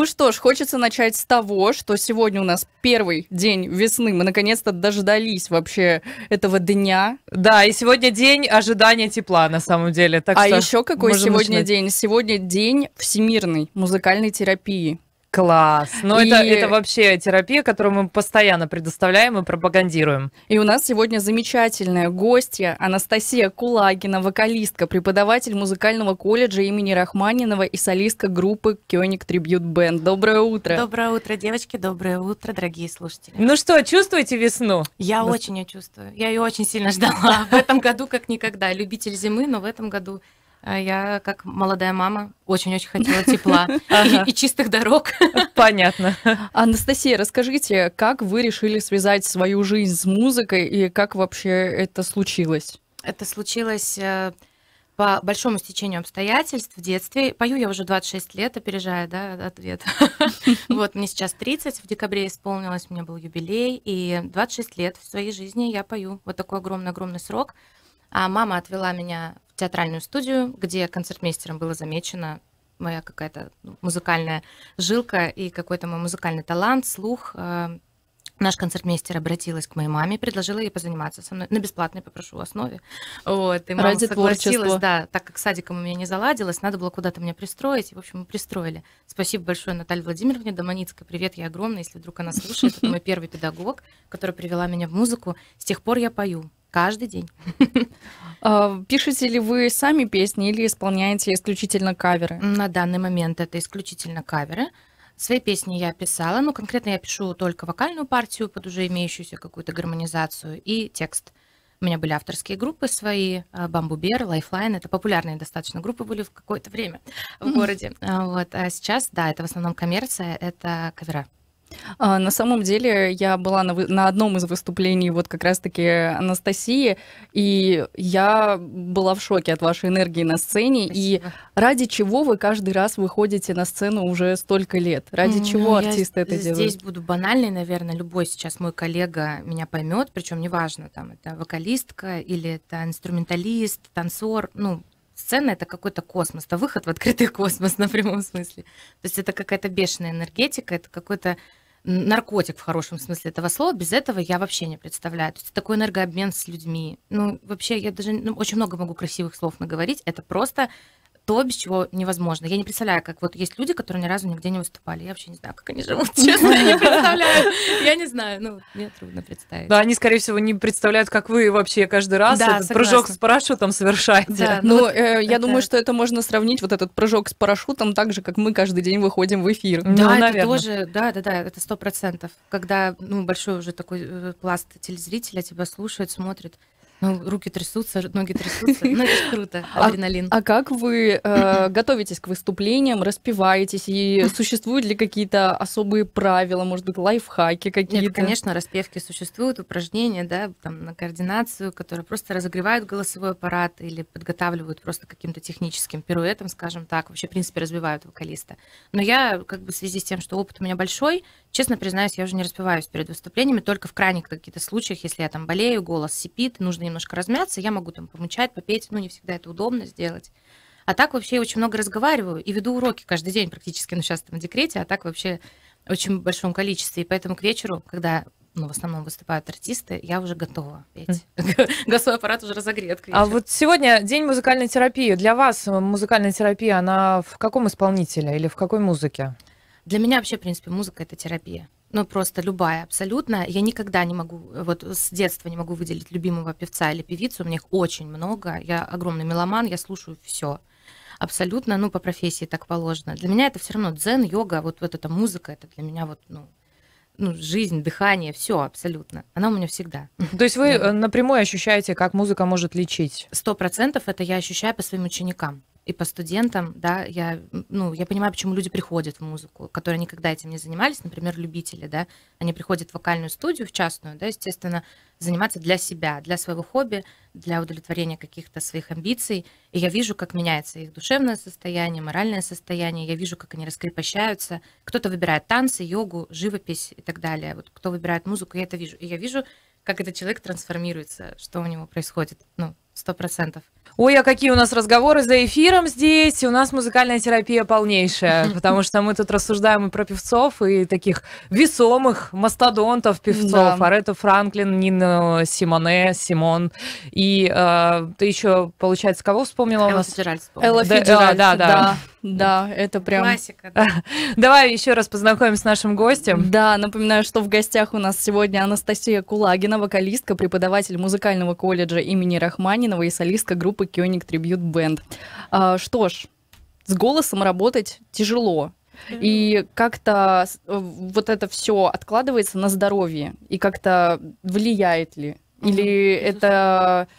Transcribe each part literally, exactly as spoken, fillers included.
что ж, хочется начать с того, что сегодня у нас первый день весны. Мы наконец-то дождались вообще этого дня. Да, и сегодня день ожидания тепла, на самом деле. Так а что еще какой можем сегодня начинать. день? Сегодня день всемирной музыкальной терапии. Класс. Ну, И- это, это вообще терапия, которую мы постоянно предоставляем и пропагандируем. И у нас сегодня замечательная гостья Анастасия Кулагина, вокалистка, преподаватель музыкального колледжа имени Рахманинова и солистка группы Кёник Трибьют Бэнд. Доброе утро. Доброе утро, девочки, доброе утро, дорогие слушатели. Ну что, чувствуете весну? Я Да. очень ее чувствую. Я ее очень сильно ждала. В этом году как никогда. Любитель зимы, но в этом году а, я, как молодая мама, очень-очень хотела тепла Ага. и, и чистых дорог. Понятно. Анастасия, расскажите, как вы решили связать свою жизнь с музыкой и как вообще это случилось? Это случилось э, по большому стечению обстоятельств в детстве. Пою я уже двадцать шесть лет, опережая, да, ответ. Вот, мне сейчас тридцать, в декабре исполнилось, у меня был юбилей, и двадцать шесть лет в своей жизни я пою. Вот такой огромный-огромный срок. А мама отвела меня в театральную студию, где концертмейстером было замечено моя какая-то ну, музыкальная жилка и какой-то мой музыкальный талант, слух. Э, Наш концертмейстер обратилась к моей маме, предложила ей позаниматься со мной на бесплатной, попрошу, основе. Вот, и мама Ради согласилась, творчества. да, так как с садиком у меня не заладилось, надо было куда-то меня пристроить, и, в общем, мы пристроили. Спасибо большое Наталье Владимировне Доманицкой, привет ей огромный, если вдруг она слушает, это мой первый педагог, которая привела меня в музыку. С тех пор я пою каждый день. А, Пишете ли вы сами песни или исполняете исключительно каверы? На данный момент это исключительно каверы. Свои песни я писала, но конкретно я пишу только вокальную партию под уже имеющуюся какую-то гармонизацию и текст. У меня были авторские группы свои, Бамбубер, Лайфлайн. Это популярные достаточно группы были в какое-то время в городе. А Вот. А сейчас, да, это в основном коммерция, это кавера. А, На самом деле я была на, вы- на одном из выступлений вот как раз-таки Анастасии, и я была в шоке от вашей энергии на сцене. И Спасибо. ради чего вы каждый раз выходите на сцену уже столько лет? Ради Ну, чего я артисты это здесь делают? буду банальной, наверное, любой сейчас мой коллега меня поймет, причем неважно, там это вокалистка или это инструменталист, танцор, ну, сцена — это какой-то космос, это выход в открытый космос на прямом смысле. То есть это какая-то бешеная энергетика, это какой-то наркотик в хорошем смысле этого слова. Без этого я вообще не представляю. То есть такой энергообмен с людьми. Ну, вообще, я даже ну, очень много могу красивых слов наговорить. Это просто то, без чего невозможно. Я не представляю, как вот есть люди, которые ни разу нигде не выступали. Я вообще не знаю, как они живут, честно, я не представляю. Я не знаю, ну, мне трудно представить. Да, они, скорее всего, не представляют, как вы вообще каждый раз Да, этот прыжок согласна. с парашютом совершаете. Да, ну Ну, вот э, я это- думаю, что это можно сравнить, вот этот прыжок с парашютом, так же, как мы каждый день выходим в эфир. Ну, Да, это наверно. тоже, да, да, да, это сто процентов. Когда, ну, большой уже такой э, пласт телезрителя тебя слушает, смотрит, ну, руки трясутся, ноги трясутся, ну, это ж круто, адреналин. А как вы э, готовитесь к выступлениям, распеваетесь, и существуют ли какие-то особые правила, может быть, лайфхаки какие-то? Нет, конечно, распевки существуют, упражнения, да, там, на координацию, которые просто разогревают голосовой аппарат или подготавливают просто к каким-то техническим пируэтам, скажем так, вообще, в принципе, развивают вокалиста. Но я, как бы, в связи с тем, что опыт у меня большой, честно признаюсь, я уже не распеваюсь перед выступлениями, только в крайних каких-то случаях, если я там болею, голос сипит, нужно немножко размяться, я могу там помычать, попеть, ну, не всегда это удобно сделать. А так вообще я очень много разговариваю и веду уроки каждый день практически, ну, сейчас там в декрете, а так вообще в очень большом количестве. И поэтому к вечеру, когда, ну, в основном выступают артисты, я уже готова петь. Голосовой аппарат уже разогрет к вечеру. А вот сегодня день музыкальной терапии. Для вас музыкальная терапия, она в каком исполнителе или в какой музыке? Для меня вообще, в принципе, музыка — это терапия. Ну, просто любая, абсолютно. Я никогда не могу, вот с детства не могу выделить любимого певца или певицу. У меня их очень много. Я огромный меломан, я слушаю все. Абсолютно, ну, по профессии так положено. Для меня это все равно дзен, йога, вот, вот эта музыка, это для меня вот, ну, ну, жизнь, дыхание, все абсолютно. Она у меня всегда. То есть вы Да. э, напрямую ощущаете, как музыка может лечить? Сто процентов это я ощущаю по своим ученикам и по студентам, да, я, ну, я понимаю, почему люди приходят в музыку, которые никогда этим не занимались, например, любители, да, они приходят в вокальную студию, в частную, да, естественно, заниматься для себя, для своего хобби, для удовлетворения каких-то своих амбиций, и я вижу, как меняется их душевное состояние, моральное состояние, я вижу, как они раскрепощаются, кто-то выбирает танцы, йогу, живопись и так далее, вот кто выбирает музыку, я это вижу, и я вижу, как этот человек трансформируется, что у него происходит, ну, сто процентов. Ой, а какие у нас разговоры за эфиром здесь. У нас музыкальная терапия полнейшая, потому что мы тут рассуждаем и про певцов, и таких весомых мастодонтов певцов. Да. Арету Франклин, Нину Симоне, Симон. И э, ты еще, получается, кого вспомнила у Элла нас? Фицджеральд вспомнила. Элла Да, Фицджеральд, да, да. да, да, это прям... Классика, да. Давай еще раз познакомимся с нашим гостем. Да, напоминаю, что в гостях у нас сегодня Анастасия Кулагина, вокалистка, преподаватель музыкального колледжа имени Рахманинова и солистка группы Koenig Tribute Band. А, что ж, с голосом работать тяжело. И как-то с- э, вот это все откладывается на здоровье, и как-то влияет ли? Или Мгм, это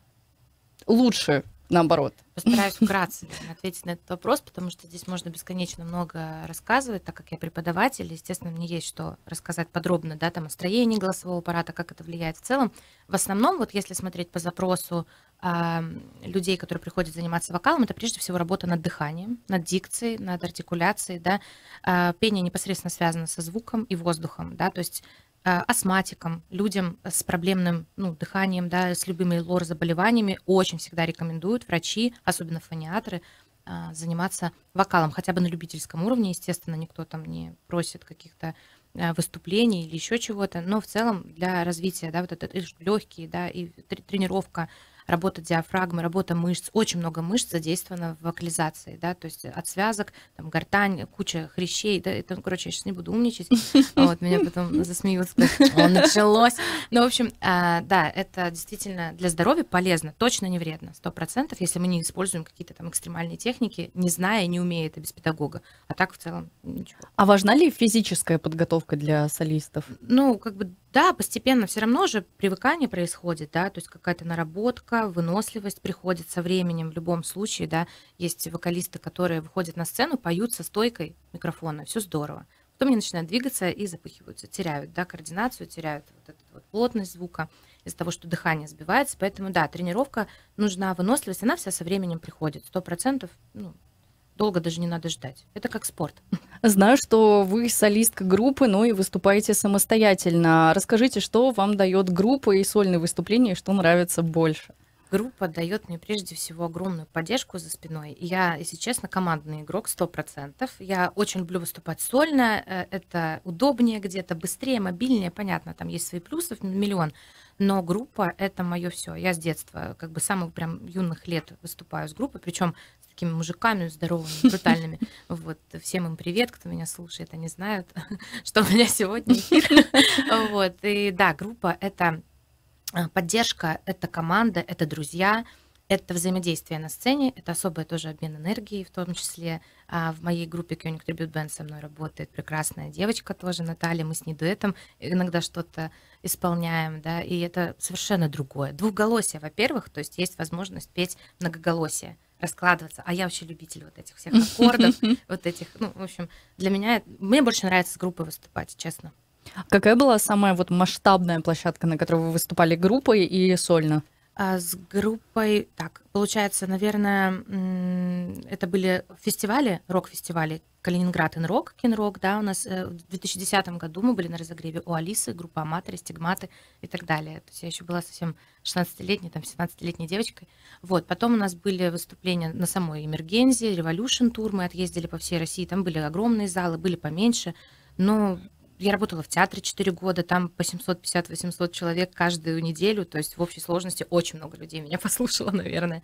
лучше, наоборот? Постараюсь вкратце наверное, ответить на этот вопрос, потому что здесь можно бесконечно много рассказывать, так как я преподаватель, естественно, мне есть что рассказать подробно, да, там о строении голосового аппарата, как это влияет в целом. В основном, вот если смотреть по запросу а, людей, которые приходят заниматься вокалом, это прежде всего работа над дыханием, над дикцией, над артикуляцией, да. А, пение непосредственно связано со звуком и воздухом, да, то есть а, астматикам, людям с проблемным ну, дыханием, да, с любыми лор-заболеваниями очень всегда рекомендуют врачи, особенно фониатры, а, заниматься вокалом, хотя бы на любительском уровне, естественно, никто там не просит каких-то а, выступлений или еще чего-то, но в целом для развития, да, вот это легкие, да, и тр- тренировка, работа диафрагмы, работа мышц, очень много мышц задействовано в вокализации, да, то есть от связок, там, гортань, куча хрящей, да, это, ну, короче, я сейчас не буду умничать, вот, меня потом засмеют, скажут, «О, началось». Ну, в общем, а, да, это действительно для здоровья полезно, точно не вредно, сто процентов, если мы не используем какие-то там экстремальные техники, не зная и не умея это без педагога, а так в целом ничего. А важна ли физическая подготовка для солистов? Ну, как бы, да, постепенно все равно же привыкание происходит, да, то есть какая-то наработка, выносливость приходит со временем в любом случае, да. Есть вокалисты, которые выходят на сцену, поют со стойкой микрофона, все здорово. Потом они начинают двигаться и запыхиваются, теряют, да, координацию, теряют вот эту вот плотность звука из-за того, что дыхание сбивается. Поэтому, да, тренировка нужна, выносливость, она вся со временем приходит, сто процентов, ну, долго даже не надо ждать. Это как спорт. Знаю, что вы солистка группы, но и выступаете самостоятельно. Расскажите, что вам дает группа и сольные выступления, и что нравится больше? Группа дает мне прежде всего огромную поддержку за спиной. И я, если честно, командный игрок сто процентов. Я очень люблю выступать сольно. э, Это удобнее где-то, быстрее, мобильнее. Понятно, там есть свои плюсы, миллион. Но группа — это мое все. Я с детства, как бы с самых прям юных лет выступаю с группой, причем с такими мужиками здоровыми, брутальными. Вот, всем им привет, кто меня слушает, они знают, что у меня сегодня эфир. Вот, и да, группа — это а, поддержка, это команда, это друзья, это взаимодействие на сцене, это особый тоже обмен энергией, в том числе а, в моей группе Koenig Tribute Band со мной работает прекрасная девочка тоже, Наталья, мы с ней дуэтом иногда что-то исполняем, да, и это совершенно другое. Двухголосие, во-первых, то есть есть возможность петь многоголосие, раскладываться, а я вообще любитель вот этих всех аккордов, вот этих, ну, в общем, для меня, мне больше нравится с группой выступать, честно. Какая была самая вот масштабная площадка, на которой вы выступали группой и сольно? А с группой, так, получается, наверное, м, это были фестивали, рок-фестивали Калининград Инрок, Кинрок, да, у нас э, в две тысячи десятом году мы были на разогреве у Алисы, группа Аматоры, Стигматы и так далее. То есть я еще была совсем шестнадцатилетней, там, семнадцатилетней девочкой. Вот, потом у нас были выступления на самой Эмергензе, Revolution Tour, мы отъездили по всей России, там были огромные залы, были поменьше, но я работала в театре четыре года, там по семьсот пятьдесят - восемьсот человек каждую неделю, то есть в общей сложности очень много людей меня послушало, наверное.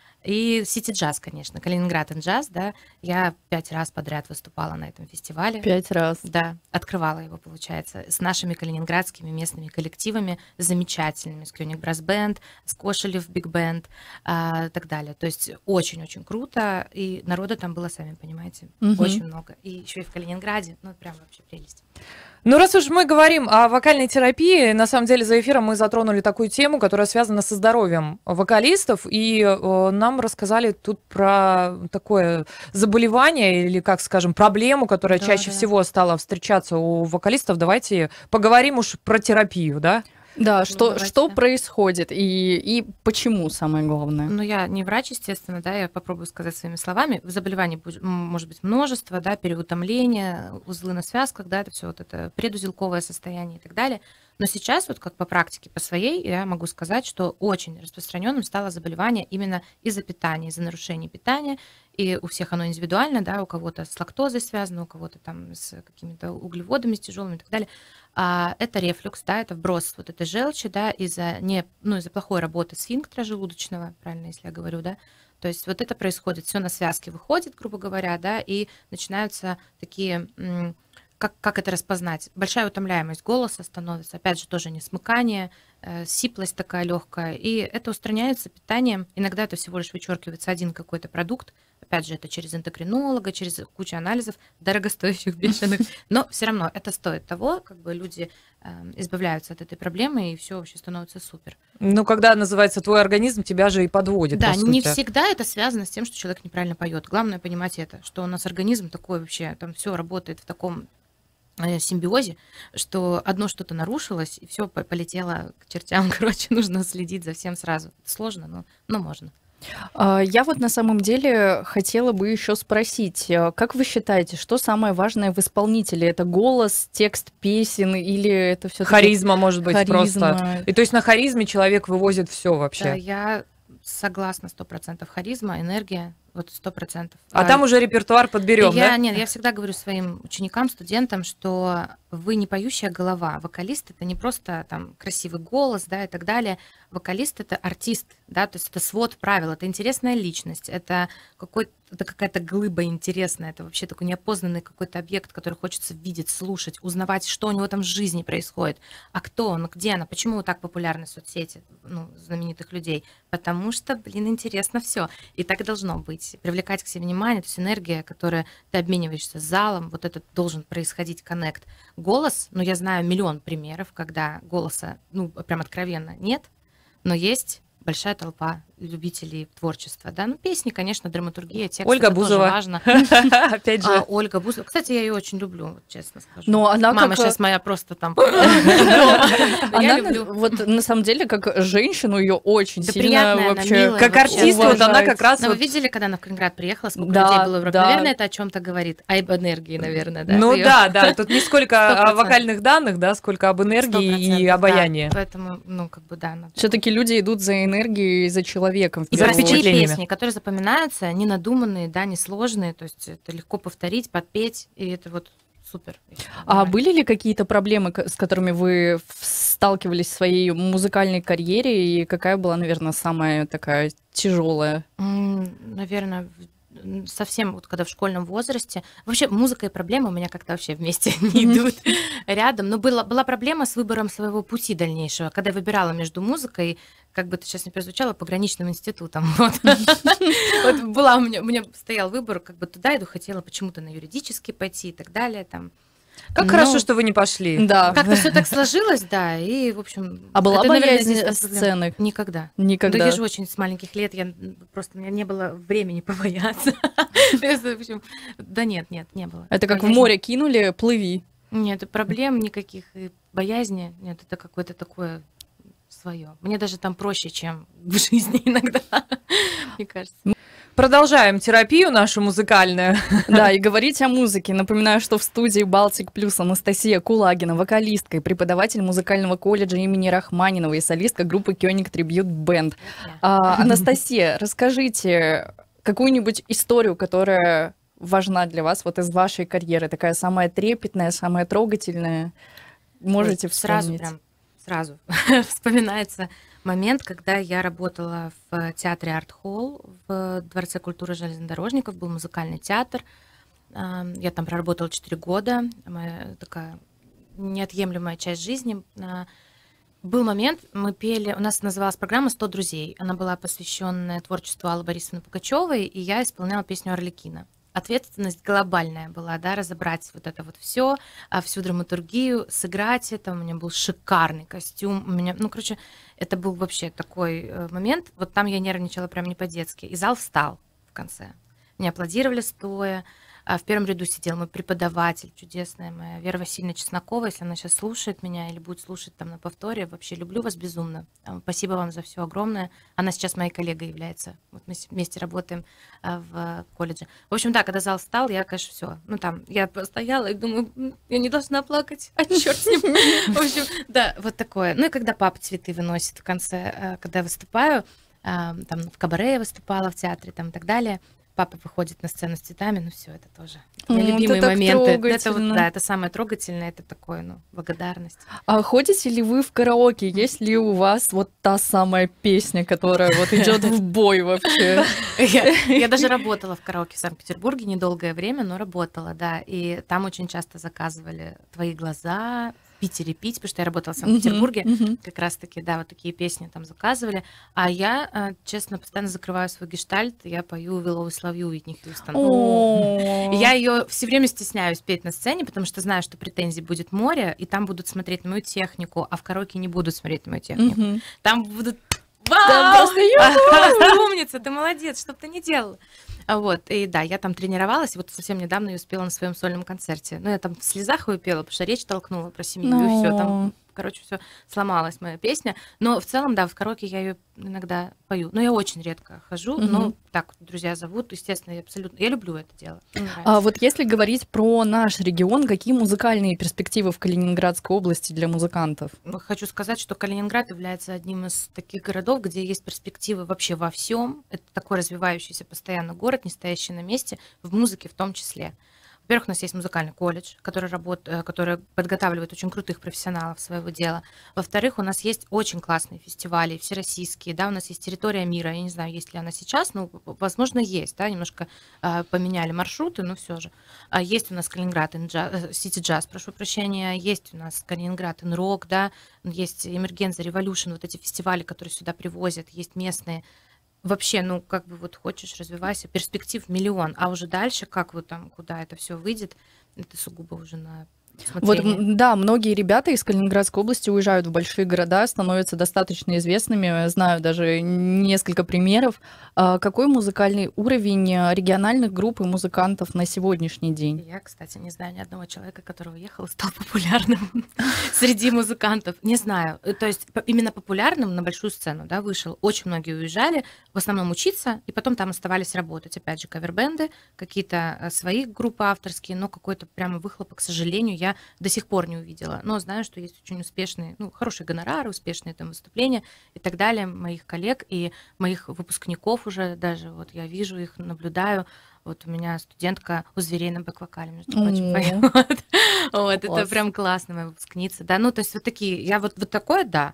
И Сити Джаз, конечно, Калининград Джаз, да, я пять раз подряд выступала на этом фестивале. Пять раз. Да, открывала его, получается, с нашими калининградскими местными коллективами, замечательными, с Koenig Brass Band, с Кошелев Big Band а, и так далее. То есть очень-очень круто, и народа там было, сами понимаете, Мгм. очень много. И еще и в Калининграде, ну, прям вообще прелесть. Ну, раз уж мы говорим о вокальной терапии, на самом деле за эфиром мы затронули такую тему, которая связана со здоровьем вокалистов, и э, нам рассказали тут про такое заболевание или, как скажем, проблему, которая Да, чаще да. всего стала встречаться у вокалистов. Давайте поговорим уж про терапию, да? Да, что, давайте, что да. происходит и, и почему, самое главное? Ну, я не врач, естественно, да, я попробую сказать своими словами. Заболеваний буд- м, может быть множество, да, переутомление, узлы на связках, да, это все вот это предузелковое состояние и так далее. Но сейчас, вот как по практике, по своей, я могу сказать, что очень распространенным стало заболевание именно из-за питания, из-за нарушений питания. И у всех оно индивидуально, да, у кого-то с лактозой связано, у кого-то там с какими-то углеводами, с тяжелыми и так далее. А это рефлюкс, да, это вброс вот этой желчи, да, из-за не, ну, из-за плохой работы сфинктера желудочного, правильно, если я говорю, да. То есть вот это происходит, все на связке выходит, грубо говоря, да, и начинаются такие, как, как это распознать? Большая утомляемость голоса становится, опять же, тоже несмыкание, э, сиплость такая легкая, и это устраняется питанием. Иногда это всего лишь вычеркивается один какой-то продукт, опять же, это через эндокринолога, через кучу анализов, дорогостоящих, бешеных, но все равно это стоит того, как бы люди э, избавляются от этой проблемы, и все вообще становится супер. Ну, когда называется твой организм, тебя же и подводит, Да, по сути. не всегда это связано с тем, что человек неправильно поет. Главное понимать это, что у нас организм такой вообще, там все работает в таком симбиозе, что одно что-то нарушилось, и все полетело к чертям. Короче, нужно следить за всем сразу. Сложно, но, но можно. Я вот на самом деле хотела бы еще спросить, как вы считаете, что самое важное в исполнителе? Это голос, текст песен или это все-таки харизма, может быть, харизма? Просто. И то есть на харизме человек вывозит все вообще. Да, я согласна, сто процентов харизма, энергия, вот сто процентов. А, а там уже репертуар подберем, я, да? Нет, я всегда говорю своим ученикам, студентам, что вы не поющая голова. Вокалист — это не просто там красивый голос, да, и так далее. Вокалист — это артист, да, то есть это свод правил, это интересная личность, это какой-то, это какая-то глыба интересная, это вообще такой неопознанный какой-то объект, который хочется видеть, слушать, узнавать, что у него там в жизни происходит, а кто он, где она, почему так популярны соцсети, ну, знаменитых людей, потому что, блин, интересно все, и так и должно быть, привлекать к себе внимание, то есть энергия, которая ты обмениваешься с залом, вот это должен происходить коннект. Голос, ну, я знаю миллион примеров, когда голоса, ну, прям откровенно нет, но есть большая толпа любителей творчества, да, ну, песни, конечно, драматургия, текст, Ольга это Бузова. тоже важно. Опять же. А, Ольга Бузова, кстати, я ее очень люблю, честно скажу. Но она Мама как... сейчас моя просто там... Она, вот, на самом деле, как женщину ее очень Да сильно приятная, вообще... она милая Как вообще. артист, вот она уважать. как раз Но вы вот... видели, когда она в Калининград приехала, сколько Да, людей было вокруг? да. Наверное, это о чем-то говорит. А об энергии, наверное, да? Ну её? да, да, тут не сколько Сто о процентов. вокальных данных, да, сколько об Сто энергии и процентов, обаянии. да. Поэтому, ну, как бы, да. надо- Все-таки люди идут за энергией, за человеком. в И За первую простые очередь. впечатлениями. песни, которые запоминаются, не надуманные, да, не сложные, то есть это легко повторить, подпеть, и это вот супер. А были ли какие-то проблемы, к- с которыми вы в- сталкивались в своей музыкальной карьере, и какая была, наверное, самая такая тяжелая? Наверное, совсем вот когда в школьном возрасте. Вообще музыка и проблемы у меня как-то вообще вместе не идут рядом. Но была, была проблема с выбором своего пути дальнейшего. Когда я выбирала между музыкой, как бы это сейчас не прозвучало, пограничным институтом. Вот. Вот была у меня, у меня стоял выбор, как бы туда иду, хотела почему-то на юридический пойти и так далее. Там. Как Ну, хорошо, что вы не пошли. Да. Как-то все так сложилось, да, и, в общем... А была это, наверное, боязнь единственная проблема. сцены? Никогда. Никогда. Да я же очень с маленьких лет, я просто у меня не было времени побояться. То есть, в общем, да нет, нет, не было. Это как в Боязни- море кинули, плыви. Нет, проблем никаких, и боязни, нет, это какое-то такое свое. Мне даже там проще, чем в жизни иногда, мне кажется. Продолжаем терапию нашу музыкальную. Да, и говорить о музыке. Напоминаю, что в студии Балтик Плюс Анастасия Кулагина, вокалистка и преподаватель музыкального колледжа имени Рахманинова и солистка группы Koenig Tribute Band. А, Анастасия, расскажите какую-нибудь историю, которая важна для вас вот из вашей карьеры, такая самая трепетная, самая трогательная. Можете Ой, сразу вспомнить? прям сразу вспоминается момент, когда я работала в театре Арт Холл в Дворце культуры железнодорожников, был музыкальный театр. А, Я там проработала четыре года, моя такая неотъемлемая часть жизни. А, Был момент, мы пели, у нас называлась программа «сто друзей». Она была посвященная творчеству Аллы Борисовны Пугачевой, и я исполняла песню «Арлекино». Ответственность глобальная была, да, разобрать вот это вот все, всю драматургию, сыграть это. У меня был шикарный костюм. У меня, ну, короче, это был вообще такой э, момент. Вот там я нервничала прям не по-детски. И зал встал в конце. Мне аплодировали стоя. А в первом ряду сидел мой преподаватель, чудесная моя Вера Васильевна Чеснокова, если она сейчас слушает меня или будет слушать там на повторе. Вообще люблю вас безумно. Спасибо вам за все огромное. Она сейчас моей коллегой является. Вот мы вместе работаем в колледже. В общем, да, когда зал встал, я, конечно, все. Ну там, я постояла и думаю, я не должна плакать, а черт с ним. В общем, да, вот такое. Ну и когда папа цветы выносит в конце, когда я выступаю, там в кабаре я выступала, в театре там и так далее, папа выходит на сцену с цветами, ну все, это тоже мои М, любимые это так моменты. Это вот, трогательно. да, это самое трогательное, это такое, ну, благодарность. А ходите ли вы в караоке? Есть ли у вас вот та самая песня, которая вот идет в бой вообще? Я, я даже работала в караоке в Санкт-Петербурге недолгое время, но работала, да, и там очень часто заказывали «Твои глаза», в Питере пить, потому что я работала в Санкт-Петербурге, Мгм, мгм. как раз-таки, да, вот такие песни там заказывали. А я, э, честно, постоянно закрываю свой гештальт, и я пою «Willow is Love You» Уитни Хьюстон. О. И я ее все время стесняюсь петь на сцене, потому что знаю, что претензий будет море, и там будут смотреть на мою технику, а в караоке не будут смотреть на мою технику. Мгм. Там будут Да, «Вау! просто ю-ху! Умница, ты молодец, что бы ты ни делала». А Вот, и да, я там тренировалась, и вот совсем недавно я успела на своем сольном концерте. Ну, я там в слезах ее пела, потому что речь толкнула про семью, и все, Ну. там, короче, все сломалась моя песня. Но в целом, да, в караоке я ее иногда пою. Но я очень редко хожу, но Мгм. так друзья зовут, естественно, я абсолютно, я люблю это дело. Мне А нравится. вот если говорить про наш регион, какие музыкальные перспективы в Калининградской области для музыкантов? Ну, Хочу сказать, что Калининград является одним из таких городов, где есть перспективы вообще во всем. Это такой развивающийся постоянно город, не стоящий на месте, в музыке в том числе. Во-первых, у нас есть музыкальный колледж, который, работ... э, который подготавливает очень крутых профессионалов своего дела. Во-вторых, у нас есть очень классные фестивали, всероссийские, да, у нас есть территория мира, я не знаю, есть ли она сейчас, но, возможно, есть, да, немножко э, поменяли маршруты, но все же. А Есть у нас Калининград, Сити Джаз, прошу прощения, есть у нас Калининград Рок, да, есть Эмергенза, Революшн, вот эти фестивали, которые сюда привозят, есть местные. Вообще, ну, как бы вот хочешь, развивайся, перспектив миллион, а уже дальше, как вот там, куда это все выйдет, это сугубо уже на Вот, усмотрение. м, да, многие ребята из Калининградской области уезжают в большие города, становятся достаточно известными. Знаю даже несколько примеров. А какой музыкальный уровень э, региональных групп и музыкантов на сегодняшний день? Я, кстати, не знаю ни одного человека, который уехал и стал популярным среди музыкантов. Не знаю. Э, То есть п- именно популярным на большую сцену, да, вышел. Очень многие уезжали, в основном учиться, и потом там оставались работать. Опять же, кавербенды, какие-то э, свои группы авторские, но какой-то прямо выхлопа, к сожалению, я до сих пор не увидела. Но знаю, что есть очень успешные, ну, хорошие гонорары, успешные там выступления и так далее моих коллег и моих выпускников уже даже. Вот я вижу их, наблюдаю. Вот у меня студентка у зверей на бэк-вокале, между прочим, О. поет. Вот, это Класс. прям классно, моя выпускница. Да, ну, то есть вот такие, я вот, вот такое, да.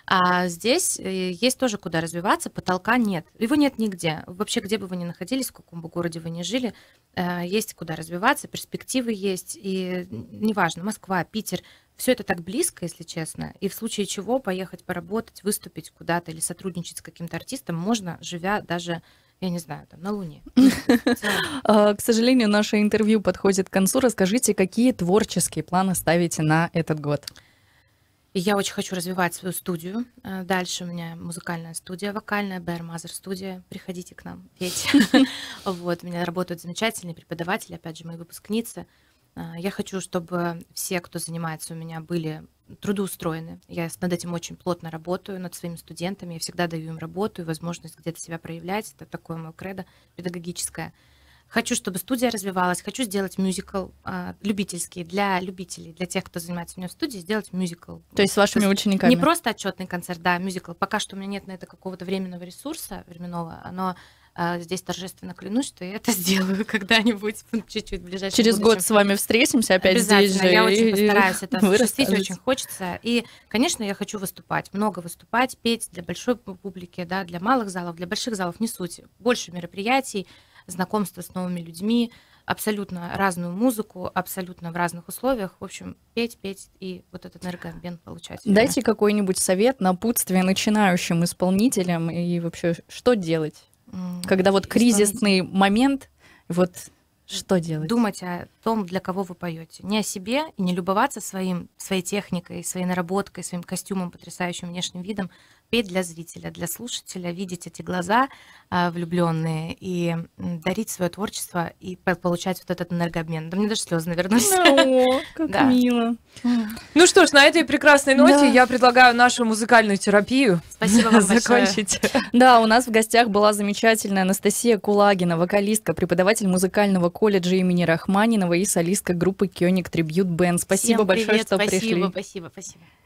А здесь э, есть тоже куда развиваться, потолка нет. Его нет нигде. Вообще, где бы вы ни находились, в каком бы городе вы ни жили, э, есть куда развиваться, перспективы есть. И неважно, Москва, Питер, все это так близко, если честно. И в случае чего поехать поработать, выступить куда-то или сотрудничать с каким-то артистом можно, живя даже, я не знаю, там на Луне. Ну, в целом. А, К сожалению, наше интервью подходит к концу. Расскажите, какие творческие планы ставите на этот год? И я очень хочу развивать свою студию. Э, Дальше у меня музыкальная студия вокальная, Bear Mother студия. Приходите к нам петь. Вот, у меня работают замечательные преподаватели, опять же, мои выпускницы. Э, Я хочу, чтобы все, кто занимается у меня, были трудоустроены. Я с- над этим очень плотно работаю, над своими студентами. Я всегда даю им работу и возможность где-то себя проявлять. Это такое мое кредо педагогическое. Хочу, чтобы студия развивалась, хочу сделать мюзикл а, любительский для любителей, для тех, кто занимается у меня в студии, сделать мюзикл. То есть с вашими есть учениками? Не просто отчетный концерт, да, мюзикл. Пока что у меня нет на это какого-то временного ресурса временного, но а, здесь торжественно клянусь, что я это сделаю когда-нибудь, чуть-чуть в ближайшем Через будущем. год с вами встретимся опять здесь Обязательно, же. я очень и- постараюсь это вы осуществить, расскажете. очень хочется. И, конечно, я хочу выступать, много выступать, петь для большой пу- публики, да, для малых залов, для больших залов, не суть. Больше мероприятий, знакомства с новыми людьми, абсолютно разную музыку, абсолютно в разных условиях. В общем, петь, петь и вот этот энергообмен получать. всё время. Дайте какой-нибудь совет, напутствие начинающим исполнителям и вообще что делать, М, когда вот исполнитель. кризисный момент, вот что делать? Думать о том, для кого вы поете. Не о себе и не любоваться своим, своей техникой, своей наработкой, своим костюмом, потрясающим внешним видом. петь для зрителя, для слушателя, видеть эти глаза а, влюбленные и м, дарить свое творчество и по- получать вот этот энергообмен. Да мне даже слезы навернулись. О, как Да. мило. Ну что ж, на этой прекрасной ноте Да. я предлагаю нашу музыкальную терапию Спасибо вам большое. закончить. Да, у нас в гостях была замечательная Анастасия Кулагина, вокалистка, преподаватель музыкального колледжа имени Рахманинова и солистка группы Кёник Трибьют Бенд. Спасибо Всем большое, привет, что спасибо, пришли. Спасибо, спасибо.